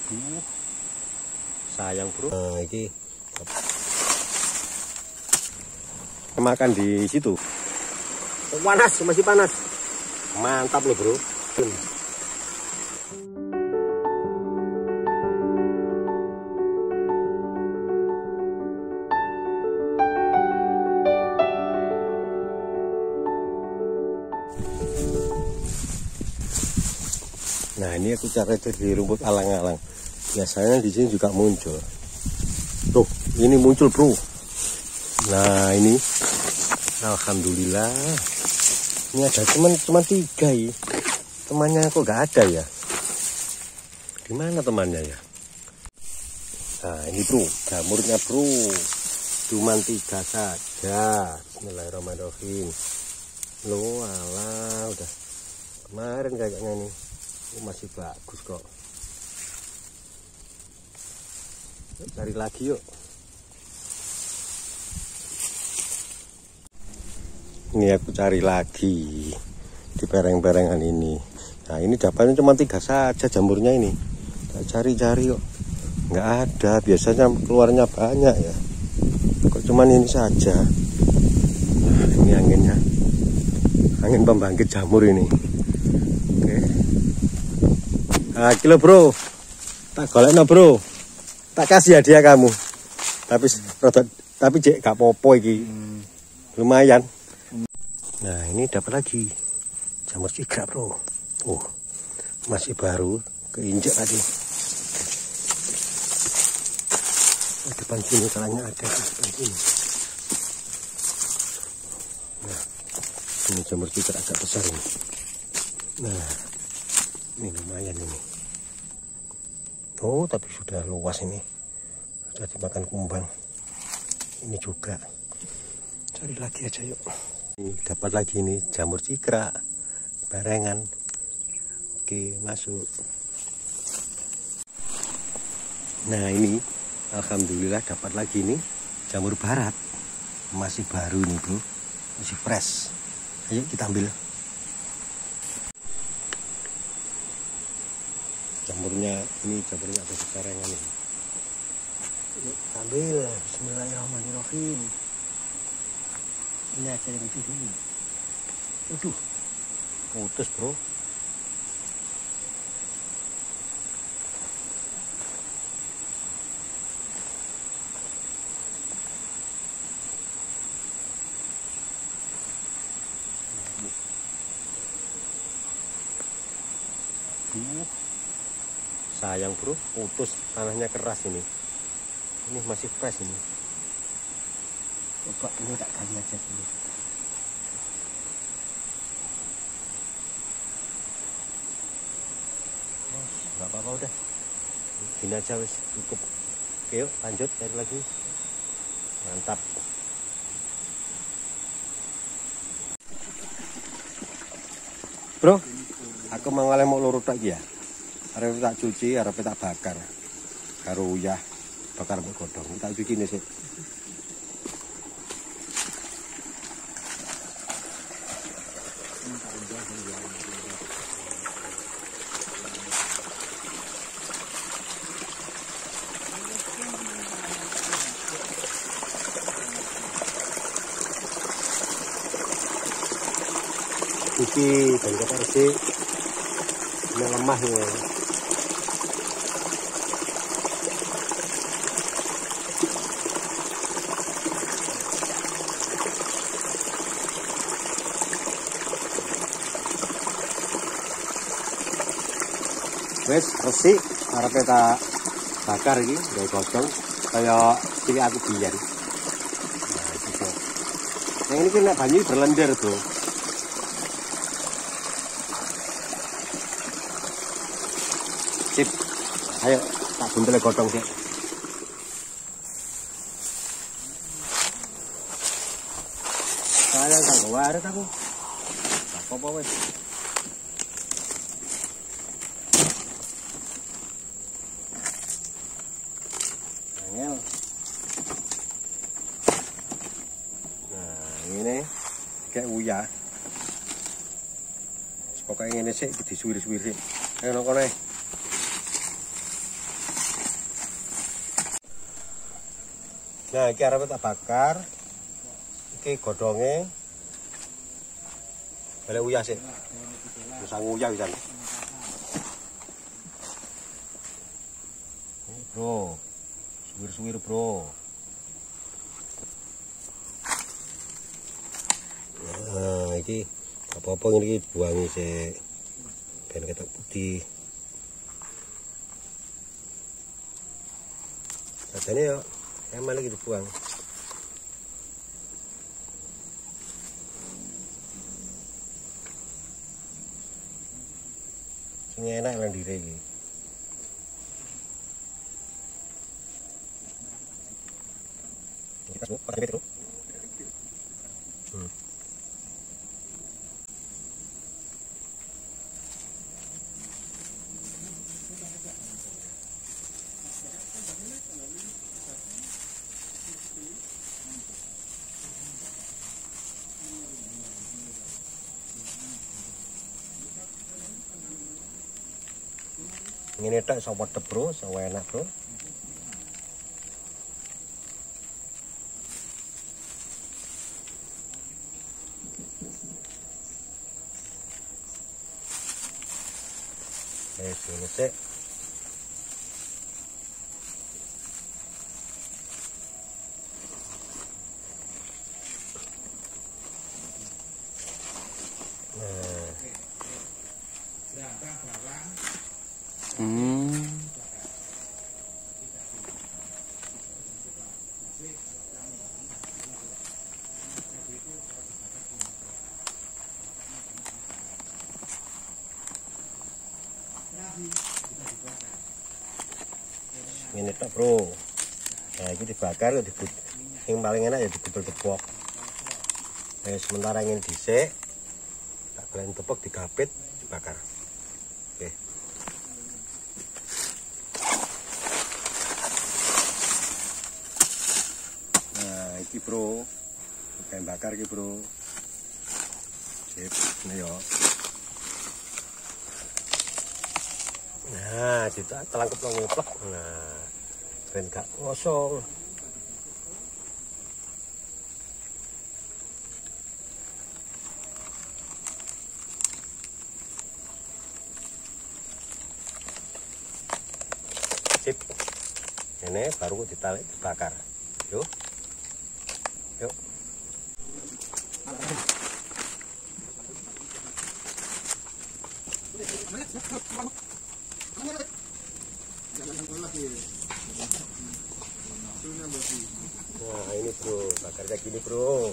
Sayang bro. Nah, ini makan di situ. Panas, masih panas. Mantap loh bro. Nah ini aku cari di rumput alang-alang. Biasanya di sini juga muncul. Tuh, ini muncul bro. Nah ini, alhamdulillah. Ini ada cuman 3 ya. Temannya kok nggak ada ya? Di mana temannya ya? Nah ini bro, jamurnya bro. Cuman 3 saja. Bismillahirrahmanirrahim. Loh, alah, udah kemarin kayaknya nih. Masih bagus kok. Yuk, cari lagi yuk. Ini aku cari lagi di pereng-perengan ini. Nah ini dapatnya cuma 3 saja jamurnya ini. Kita cari-cari yuk. Nggak ada. Biasanya keluarnya banyak ya. Kok cuman ini saja. Nah, ini anginnya. Angin pembangkit jamur ini. Oke. Nah, kilo bro, tak golekno bro, tak kasih hadiah kamu. Tapi cek gak popo iki, lumayan. Nah ini dapat lagi jamur cigrak bro. Oh masih baru, keinjek tadi. Oh, depan sini kalanya ada depan sini. Nah ini jamur cigrak agak besar ini. Nah ini lumayan ini. Oh tapi sudah luas ini, sudah dimakan kumbang. Ini juga cari lagi aja yuk. Ini dapat lagi ini jamur cigrak barengan. Oke masuk. Nah ini alhamdulillah dapat lagi ini jamur barat, masih baru nih bro, masih fresh. Ayo kita ambil. Jamurnya ini, jamurnya ada di karengan ini. Yuk ambil. Bismillahirrahmanirrahim. Ini aja yang itu dulu. Aduh, putus bro. Sayang bro, putus, tanahnya keras ini. Ini masih fresh ini. Coba ini tak gali aja dulu. Nggak apa-apa udah. Gini aja wis cukup. Oke yuk lanjut cari lagi. Mantap. Bro, aku mau ngalih mau lurut lagi ya. Arep tak cuci, arep tak bakar. Karo uyah, bakar mbek godhong. Tak cuci nih sih. Cuci dan kita resik. Ini lemah ya. Wes resik, arep tak bakar iki, gawe godhong kaya cilik aku biyen. Nah, itu. Yang ini kena banyu berlendir, bro. Sip. Ayo tak buntel godhong sik. Sayang tak waret aku. Tak apa-apa wes. Nah ini kayak uyah. Pokoknya ini sih disuwir-suwir sih. Ayo nongko nih. Nah, iki arep tak bakar. Iki godhonge. Balik uyah sih. Bisa nguyah bisa. Bro. Suwir-suwir, Bro. Nah, iki apa-apa ini buangi sih. Ben ketok putih. Rasanya ya emang lagi dibuang. Ini enak yang diri ini. Kita semua pakai itu. Ini tak sama Bro, sama enak Bro. Sini sih. Ini tak Bro. Nah, ini dibakar, yang paling enak ya dibel-tepok. Nah, sementara ini disek, tak kalian tepok, digapit, dibakar. Oke. Nah, ini Bro, kayak bakar ini Bro. Sip, ini ya. Nah, kita telangkep ngeplek. Nah, ben gak kosong. Sip. Ini baru ditarik dibakar. Yuk. Yuk. Nah, ini Bro, bakarnya gini Bro.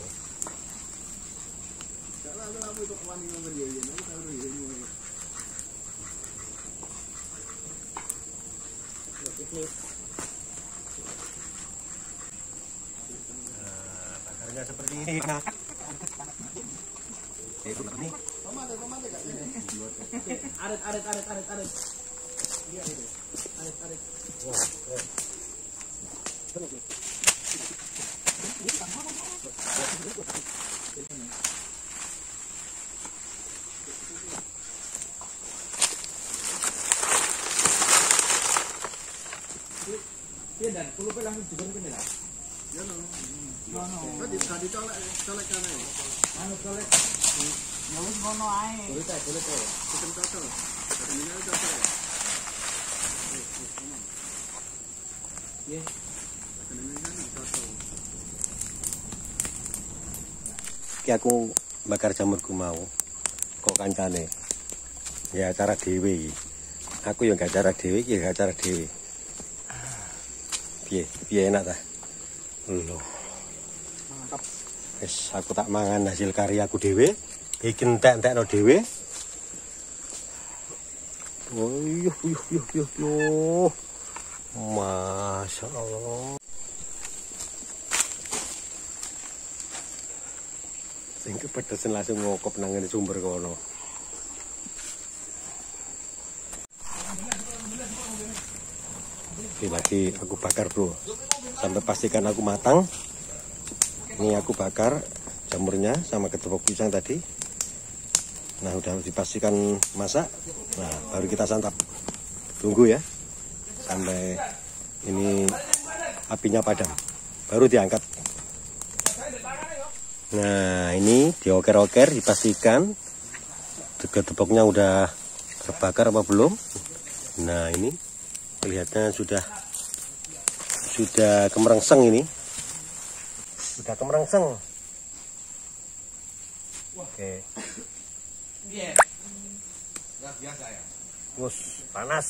Nah, bakarnya seperti ini. Nah. Ini. Arit. Iya, arit. Wah, Iya dan kulupnya langsung juga gini lah. Ya no. Tadi colek kan ya. Anu colek. Ya wis ngono ae. Boleh teh. Sistem cocok. Ini cocok. Iya. Ki aku bakar jamurku mau. Kok kancane. Ya acara dhewe iki. Aku ya gak acara dhewe iki, gak acara dhewe. Piye enak ta? Lho. Mantap. Wis aku tak mangan hasil karyaku dhewe. Iki entek-entekno dhewe. Oh, yuh. Masya Allah. Sing kepedesen langsung ngokop nang ngene sumber kono. Oke, lagi aku bakar Bro. Sampai pastikan aku matang. Ini aku bakar jamurnya sama ketepok pisang tadi. Nah, udah dipastikan masak. Nah, baru kita santap. Tunggu ya. Sampai ini apinya padam. baru diangkat. Nah, ini dioker-oker, dipastikan tegak-tegoknya udah terbakar apa belum. Nah, ini kelihatannya sudah kemerengseng ini. Sudah kemerengseng. Oke. Wus, panas.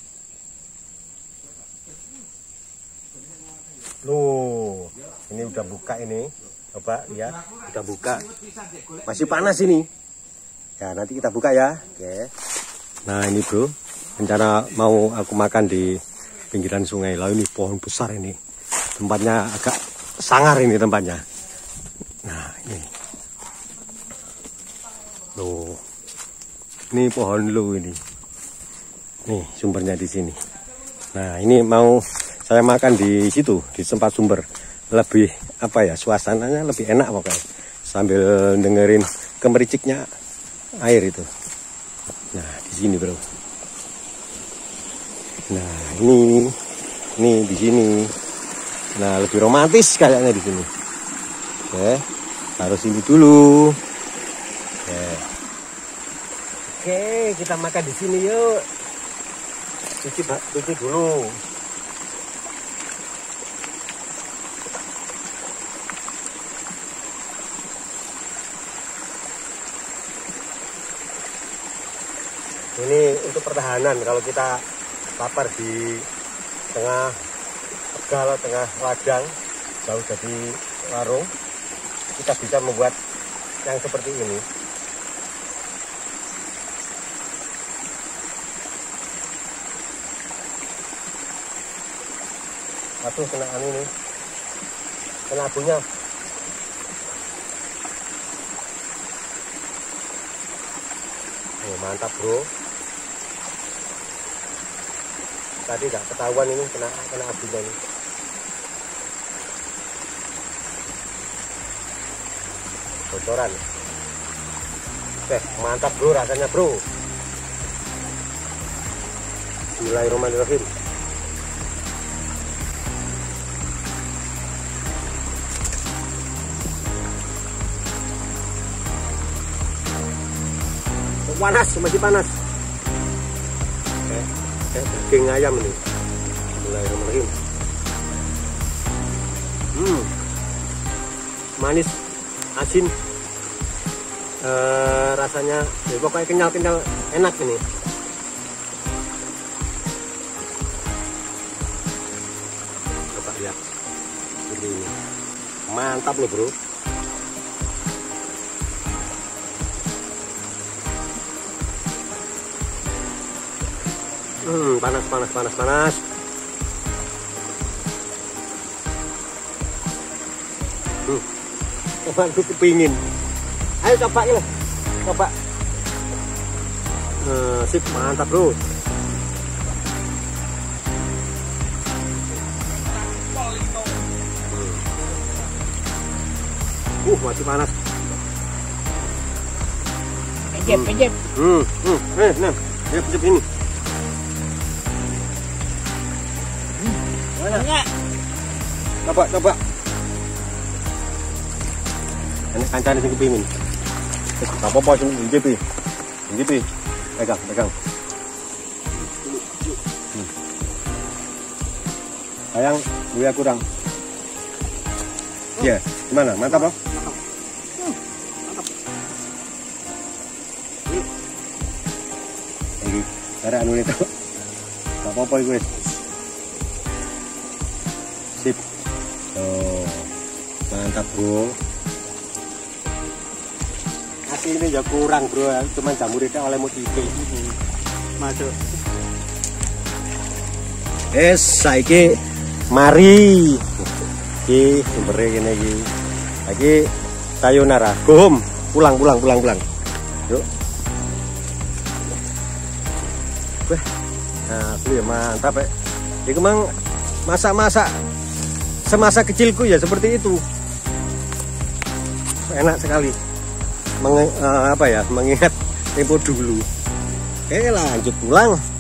Loh, ini udah buka ini. Coba lihat, udah buka. Masih panas ini. Ya, nanti kita buka ya. Oke. Nah, ini bro, rencana mau aku makan di pinggiran sungai. Lalu ini pohon besar ini. Tempatnya agak sangar ini tempatnya. Nah, ini. Loh. Ini pohon lu ini. Nih, sumbernya di sini. Nah, ini mau saya makan di situ, di tempat sumber. Lebih apa ya, suasananya lebih enak pokoknya. Sambil dengerin kemericiknya air itu. Nah, di sini, bro. Nah, ini di sini. Nah, lebih romantis kayaknya di sini. Oke, harus ini dulu. Oke, kita makan di sini yuk. Cuci dulu. Ini untuk pertahanan kalau kita lapar di tengah tegal, tengah ladang, jauh dari warung, kita bisa membuat yang seperti ini. Aduh, kena ini, kena abunya. Oh, mantap bro. Tadi nggak ketahuan ini kena abunya ini. Bocoran. Mantap bro rasanya bro. Bismillahirrahmanirrahim. Panas, masih panas. Daging ayam ini. Bismillahirrahmanirrahim. Manis, asin, rasanya pokoknya kenyal-kenyal, enak ini. Coba lihat ini, mantap nih bro. Panas. Coba aku kepingin. Ayo coba ini, coba. Sip, mantap bro. Masih panas. Pejep. Nah, pejep ini. Mana? Coba. Ini kancane sing kepingin. Wis apa-apa sing ngipi. Pegang. Sayang, gue kurang. Ya, gimana? Mantap, Bang? Mantap. Ini cara anu itu. Enggak apa-apa iku wis. Sip. Oh. Mantap, Bro. Aslinya ya kurang, Bro. Cuman jamur itu oleh motive. Masuk. Saiki mari. Iki sumbere kene iki. Lagi sayonara. Go home. Pulang. Yuk. Nah, ya mantap ya. Jadi memang masak-masak semasa kecilku ya seperti itu. Enak sekali. Mengingat tempo dulu. Oke, lanjut pulang.